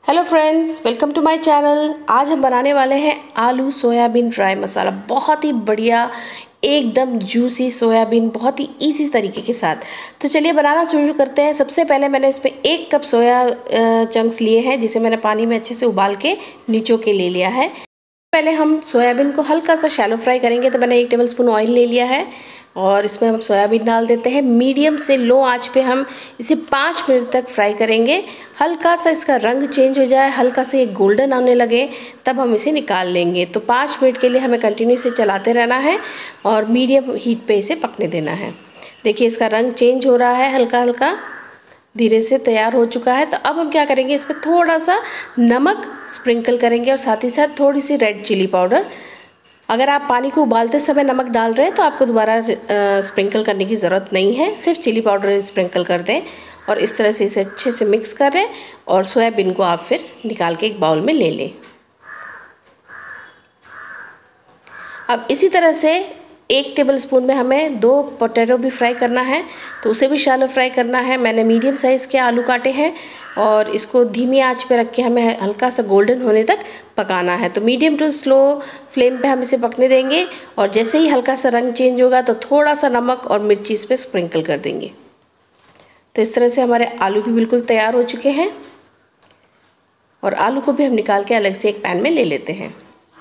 Hello friends, welcome to my channel. आज हम बनाने वाले हैं आलू सोयाबीन ड्राई मसाला। बहुत ही बढ़िया, एकदम जूसी सोयाबीन, बहुत ही इजी तरीके के साथ। तो चलिए बनाना शुरू करते हैं। सबसे पहले मैंने इसमें 1 कप सोया चंक्स लिए हैं, जिसे मैंने पानी में अच्छे से उबाल के निचो के ले लिया है। पहले हम सोयाबीन को हल्का सा शैलो फ्राई करेंगे। तो मैंने 1 टेबलस्पून ऑयल ले लिया है और इसमें हम सोयाबीन डाल देते हैं। मीडियम से लो आंच पे हम इसे 5 मिनट तक फ्राई करेंगे। हल्का सा इसका रंग चेंज हो जाए, हल्का सा ये गोल्डन आने लगे, तब हम इसे निकाल लेंगे। तो 5 मिनट के लिए हमें कंटिन्यू से चलाते रहना है और मीडियम हीट पे इसे पकने देना है। देखिए इसका रंग चेंज हो रहा है, हल्का हल्का धीरे से तैयार हो चुका है। तो अब हम क्या करेंगे, इस पर थोड़ा सा नमक स्प्रिंकल करेंगे और साथ ही साथ थोड़ी सी रेड चिली पाउडर। अगर आप पानी को उबालते समय नमक डाल रहे हैं तो आपको दोबारा स्प्रिंकल करने की ज़रूरत नहीं है, सिर्फ चिली पाउडर स्प्रिंकल कर दें और इस तरह से इसे अच्छे से मिक्स करें और सोयाबीन को आप फिर निकाल के एक बाउल में ले लें। अब इसी तरह से 1 टेबलस्पून में हमें 2 पोटैटो भी फ्राई करना है, तो उसे भी शैलो फ्राई करना है। मैंने मीडियम साइज़ के आलू काटे हैं और इसको धीमी आंच पे रख के हमें हल्का सा गोल्डन होने तक पकाना है। तो मीडियम टू स्लो फ्लेम पे हम इसे पकने देंगे और जैसे ही हल्का सा रंग चेंज होगा तो थोड़ा सा नमक और मिर्ची इस पर स्प्रिंकल कर देंगे। तो इस तरह से हमारे आलू भी बिल्कुल तैयार हो चुके हैं और आलू को भी हम निकाल के अलग से एक पैन में ले लेते हैं।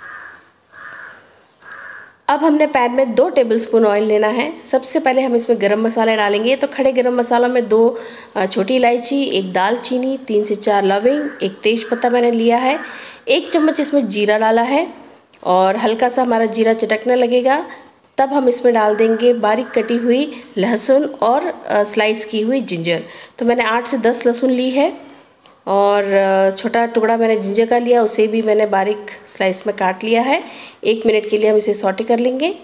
अब हमने पैन में 2 टेबलस्पून ऑयल लेना है। सबसे पहले हम इसमें गरम मसाले डालेंगे। तो खड़े गरम मसाला में 2 छोटी इलायची, 1 दालचीनी, 3 से 4 लविंग, 1 तेज़पत्ता मैंने लिया है, 1 चम्मच इसमें जीरा डाला है और हल्का सा हमारा जीरा चटकने लगेगा तब हम इसमें डाल देंगे बारीक कटी हुई लहसुन और स्लाइस की हुई जिंजर। तो मैंने 8 से 10 लहसुन ली है और छोटा टुकड़ा मैंने जिंजर का लिया, उसे भी मैंने बारीक स्लाइस में काट लिया है। 1 मिनट के लिए हम इसे सौटे कर लेंगे।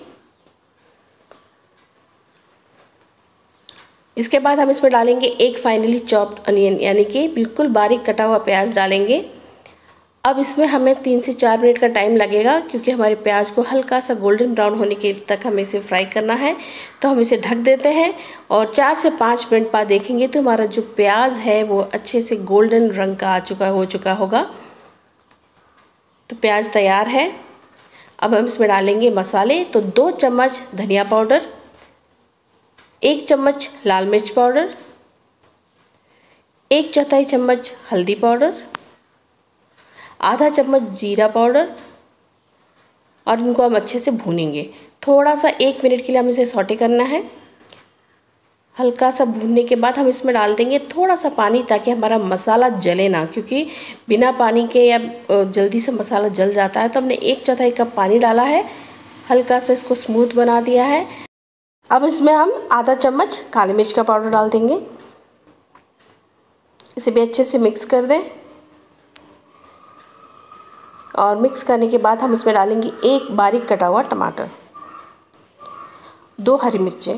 इसके बाद हम इसमें डालेंगे 1 फाइनली चॉप्ड अनियन, यानी कि बिल्कुल बारीक कटा हुआ प्याज डालेंगे। अब इसमें हमें 3 से 4 मिनट का टाइम लगेगा, क्योंकि हमारे प्याज को हल्का सा गोल्डन ब्राउन होने के तक हमें इसे फ्राई करना है। तो हम इसे ढक देते हैं और 4 से 5 मिनट बाद देखेंगे तो हमारा जो प्याज है वो अच्छे से गोल्डन रंग का हो चुका होगा। तो प्याज तैयार है। अब हम इसमें डालेंगे मसाले। तो 2 चम्मच धनिया पाउडर, 1 चम्मच लाल मिर्च पाउडर, 1/4 चम्मच हल्दी पाउडर, आधा चम्मच जीरा पाउडर और इनको हम अच्छे से भूनेंगे। थोड़ा सा 1 मिनट के लिए हम इसे सौटे करना है। हल्का सा भूनने के बाद हम इसमें डाल देंगे थोड़ा सा पानी, ताकि हमारा मसाला जले ना, क्योंकि बिना पानी के या जल्दी से मसाला जल जाता है। तो हमने 1/4 कप पानी डाला है, हल्का सा इसको स्मूथ बना दिया है। अब इसमें हम आधा चम्मच काली मिर्च का पाउडर डाल देंगे। इसे भी अच्छे से मिक्स कर दें और मिक्स करने के बाद हम इसमें डालेंगे 1 बारीक कटा हुआ टमाटर, 2 हरी मिर्चें।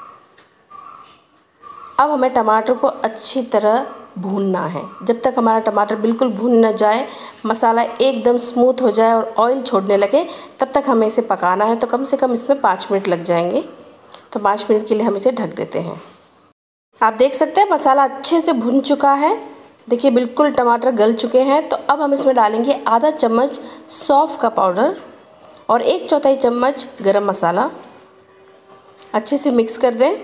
अब हमें टमाटर को अच्छी तरह भूनना है। जब तक हमारा टमाटर बिल्कुल भून न जाए, मसाला एकदम स्मूथ हो जाए और ऑयल छोड़ने लगे, तब तक हमें इसे पकाना है। तो कम से कम इसमें 5 मिनट लग जाएंगे। तो 5 मिनट के लिए हम इसे ढक देते हैं। आप देख सकते हैं मसाला अच्छे से भुन चुका है। देखिए बिल्कुल टमाटर गल चुके हैं। तो अब हम इसमें डालेंगे आधा चम्मच सौंफ का पाउडर और 1/4 चम्मच गरम मसाला। अच्छे से मिक्स कर दें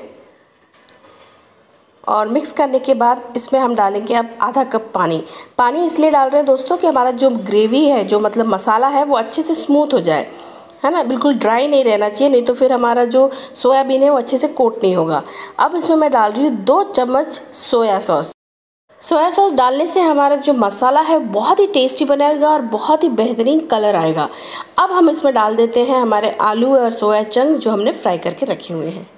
और मिक्स करने के बाद इसमें हम डालेंगे अब आधा कप पानी। पानी इसलिए डाल रहे हैं दोस्तों कि हमारा जो ग्रेवी है, जो मतलब मसाला है, वो अच्छे से स्मूथ हो जाए, है ना। बिल्कुल ड्राई नहीं रहना चाहिए, नहीं तो फिर हमारा जो सोयाबीन है वो अच्छे से कोट नहीं होगा। अब इसमें मैं डाल रही हूँ 2 चम्मच सोया सॉस। सोया सॉस डालने से हमारा जो मसाला है बहुत ही टेस्टी बनेगा और बहुत ही बेहतरीन कलर आएगा। अब हम इसमें डाल देते हैं हमारे आलू और सोया चंक्स जो हमने फ्राई करके रखे हुए हैं।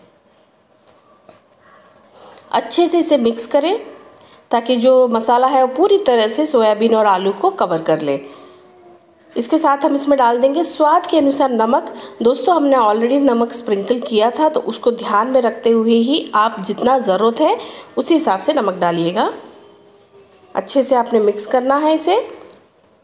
अच्छे से इसे मिक्स करें ताकि जो मसाला है वो पूरी तरह से सोयाबीन और आलू को कवर कर ले। इसके साथ हम इसमें डाल देंगे स्वाद के अनुसार नमक। दोस्तों हमने ऑलरेडी नमक स्प्रिंकल किया था, तो उसको ध्यान में रखते हुए ही आप जितना ज़रूरत है उसी हिसाब से नमक डालिएगा। अच्छे से आपने मिक्स करना है इसे।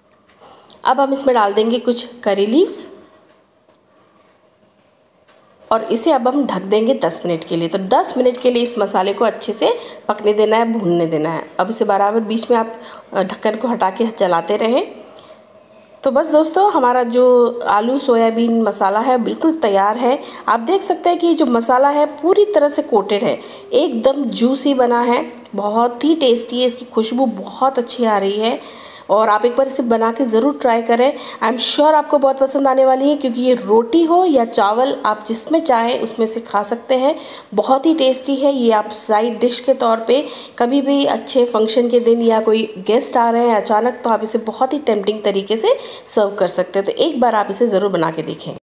अब हम इसमें डाल देंगे कुछ करी लीव्स और इसे अब हम ढक देंगे 10 मिनट के लिए। तो 10 मिनट के लिए इस मसाले को अच्छे से पकने देना है, भूनने देना है। अब इसे बराबर बीच में आप ढक्कन को हटा के चलाते रहें। तो बस दोस्तों, हमारा जो आलू सोयाबीन मसाला है बिल्कुल तैयार है। आप देख सकते हैं कि जो मसाला है पूरी तरह से कोटेड है, एकदम जूसी बना है, बहुत ही टेस्टी है, इसकी खुशबू बहुत अच्छी आ रही है। और आप एक बार इसे बना के ज़रूर ट्राई करें। आई एम श्योर आपको बहुत पसंद आने वाली है, क्योंकि ये रोटी हो या चावल आप जिसमें चाहें उसमें से खा सकते हैं। बहुत ही टेस्टी है। ये आप साइड डिश के तौर पे कभी भी अच्छे फंक्शन के दिन या कोई गेस्ट आ रहे हैं अचानक, तो आप इसे बहुत ही टेम्पटिंग तरीके से सर्व कर सकते हैं। तो एक बार आप इसे ज़रूर बना के देखें।